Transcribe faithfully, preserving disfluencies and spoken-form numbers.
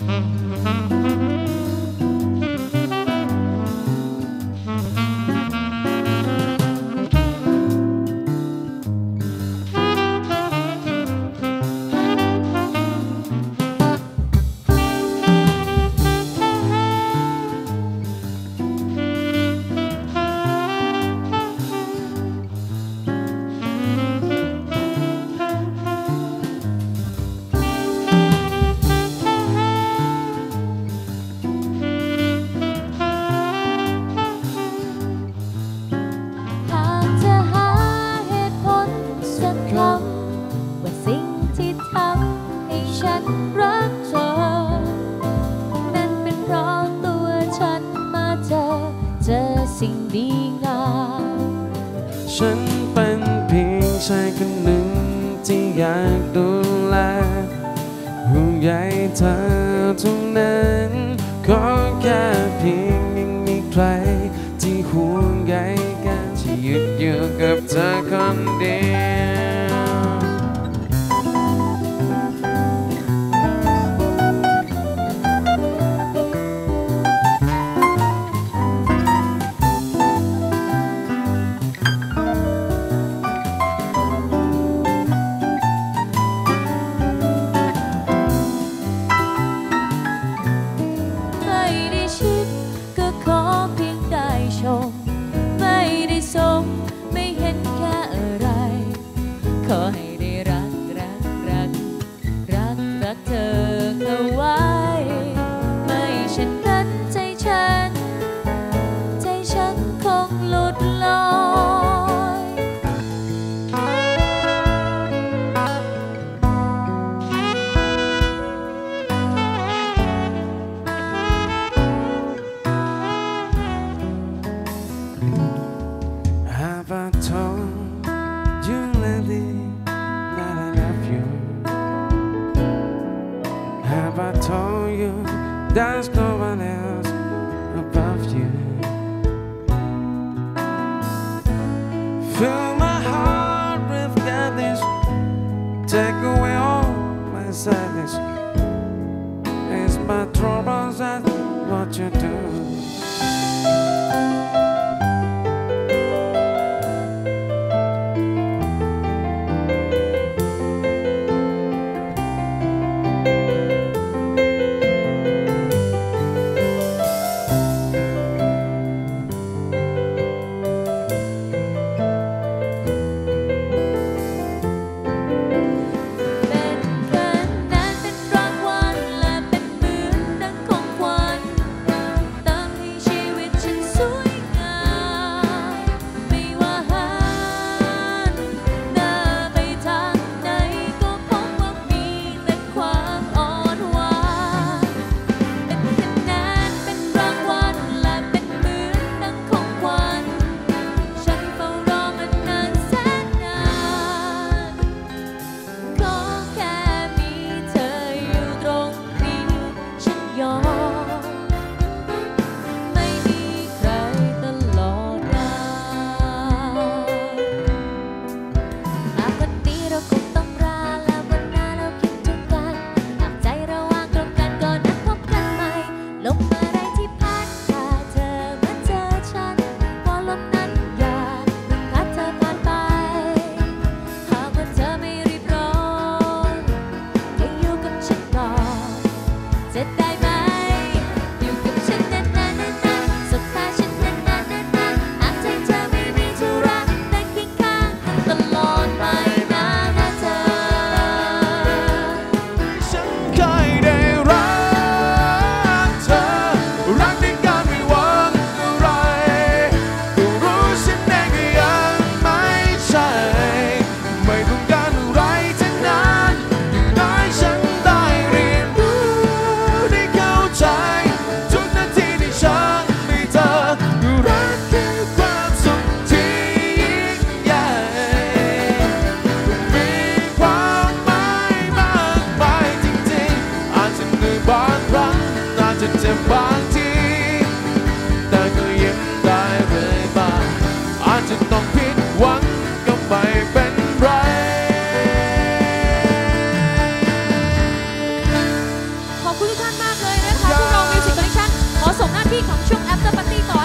สิ่งดีงามฉันเป็นเพียงชายคนหนึ่งที่อยากดูแลห่วงใยเธอทุกนั้นขอแค่เพียงยังมีใครที่ห่วงใยกันที่หยุดอยู่กับเธอคนเดียวไม่ได้สมไม่เห็นแค่อะไรขอให้ได้รักรักรักรักรักเธอเอาไว้ไม่เช่นนั้นใจฉันใจฉันคงหลุดลอย Have I told you lately that I love you? Have I told you there's no one else above you? Fill my heart with gladness, take away all my sadness. It's my troubles that's what you do.เจ็บบางทีแต่ก็ยิ้มได้เรื่อยมาอาจจะต้องผิดหวังก็ไม่เป็นไรขอบคุณคุณทุกท่านมากเลยนะคะพวกเรา Music Connection ขอส่งหน้าที่ของช่วง After Party ต่อ